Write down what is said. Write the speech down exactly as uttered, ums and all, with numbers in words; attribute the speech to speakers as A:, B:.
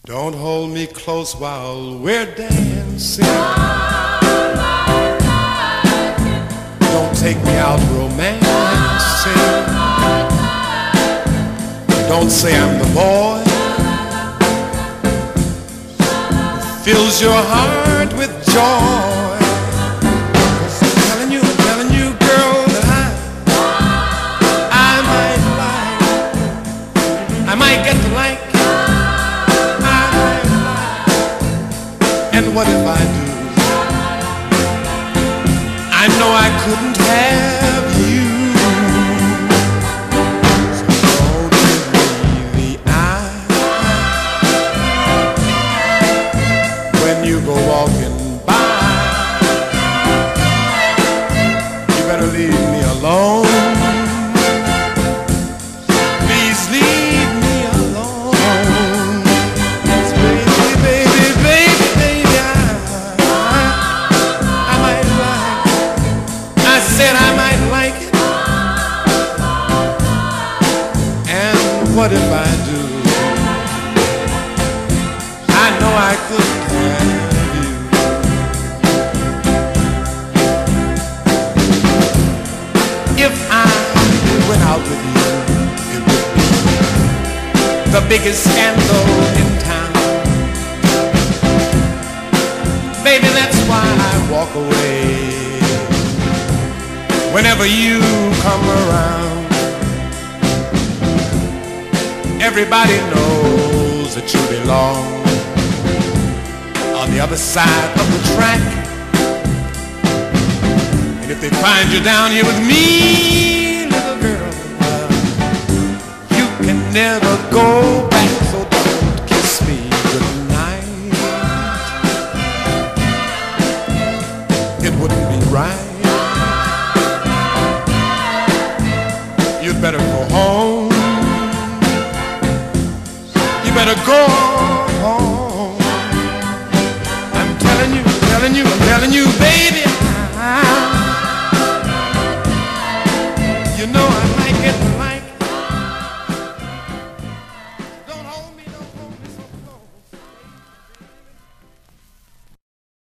A: Don't hold me close while we're dancing. Don't take me out romancing. Don't say I'm the boy who fills your heart with joy. 'Cause I'm telling you, I'm telling you, girl, that I, I might like, I might get to like. And what if I do? I know I couldn't have you. So don't give me the eye when you go walking by. You better leave me alone. Please leave me alone. Baby, baby, baby. Said I might like it. And what if I do? I know I couldn't have you. If I went out with you, it would be the biggest scandal in town. Baby, that's why I walk away whenever you come around. Everybody knows that you belong on the other side of the track. And if they find you down here with me, little girl, you can never go back. So don't kiss me goodnight. It wouldn't be right. You'd better go home. You better go